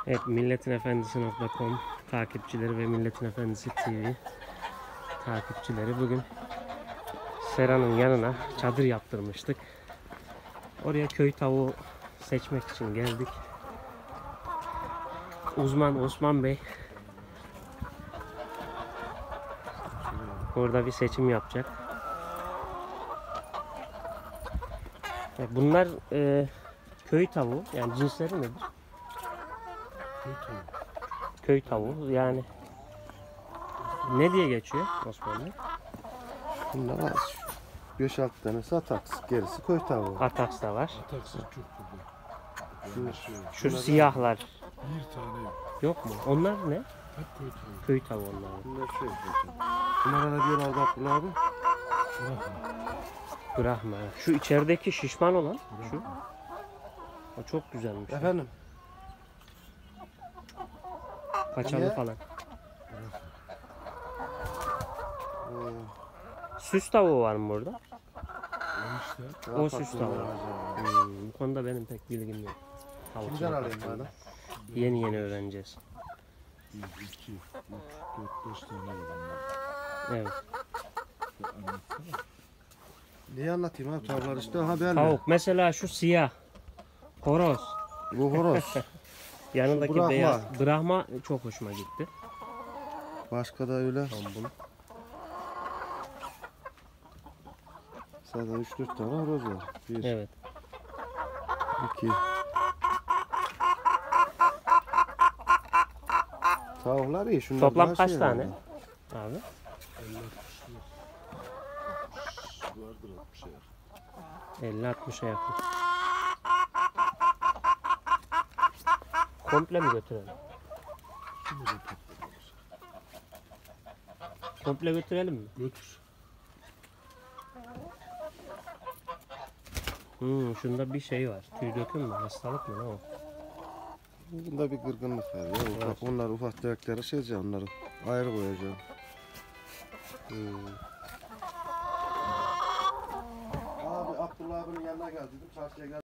Evet, milletinefendisi.com takipçileri ve Milletin Efendisi TV takipçileri, bugün Sera'nın yanına çadır yaptırmıştık. Oraya köy tavuğu seçmek için geldik. Uzman Osman Bey burada bir seçim yapacak. Bunlar köy tavuğu, yani cinsleri nedir? Köy tavuğu yani ne diye geçiyor Osman Bey? Bunlar 5-6 tanesi Ataks, gerisi köy tavuğu. Ataks da var. Ataks'ın çok burada. Şu siyahlar Bir tane yok. yok mu? Onlar ne? Hep köy tavuğu. Köy tavuğu onlar. Bunlar şey zaten. Bunlara ne diyorlar da Abdullah abi? Brahma. Şu içerideki şişman olan şu. O çok güzelmiş. Efendim? Paçalı Ne? falan. Oo, Süs tavuğu var mı burada? O işte. O süs tavuğu. Bu konuda benim pek bilgim yok. Tavukçuluk Kimden alayım hakkında. bana? Yeni öğreneceğiz. 1, 2, 3, 4, 5 tane var onlar. Evet. Anlatsana. Niye anlatayım abi? Tavuklar işte haberle. Tavuk. Mesela şu siyah. Horoz. Bu horoz. Yanındaki Brahma. beyaz. Brahma çok hoşuma gitti. Başka da öyle. Tamam, bunu. Zaten 3-4 tane horoz var. 1, Evet. 2. Tavuklar iyi. Şunlar Toplam daha kaç şey tane? yani. Abi. 50-60 vardır 60'a yakın. 50-60'a yakın. Komple mi götürelim? Şimdi de patlatırız. Komple götürelim mi? Götür. Şunda bir şey var. Tüy döküm mü? Hastalık mı? Ne o? Bunda bir kırgınlık var ya. Ufak, onlar ufak direkleri şeyce onları ayrı koyacağım. Abi Abdullah abinin yanına gel dedim. Çarşıya gel.